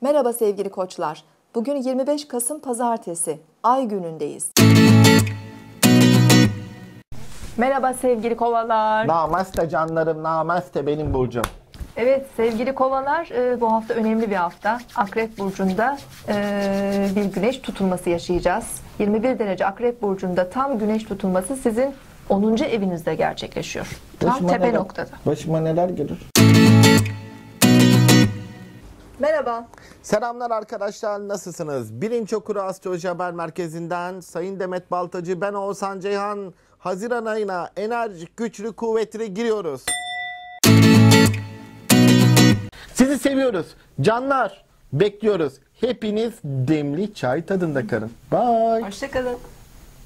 Merhaba sevgili koçlar. Bugün 25 Kasım Pazartesi. Ay günündeyiz. Merhaba sevgili kovalar. Namaste canlarım, namaste benim burcum. Evet sevgili kovalar, bu hafta önemli bir hafta. Akrep Burcu'nda bir güneş tutulması yaşayacağız. 21 derece Akrep Burcu'nda tam güneş tutulması sizin 10. evinizde gerçekleşiyor. Tam tepe noktada. Başıma neler gelir? Merhaba. Selamlar arkadaşlar, nasılsınız? Bilinç Okuru Astroloji Haber Merkezi'nden Sayın Demet Baltacı, ben Oğuzhan Ceyhan. Haziran ayına enerjik, güçlü, kuvvetli giriyoruz. Sizi seviyoruz. Canlar, bekliyoruz. Hepiniz demli çay tadında kalın. Bye. Hoşça kalın.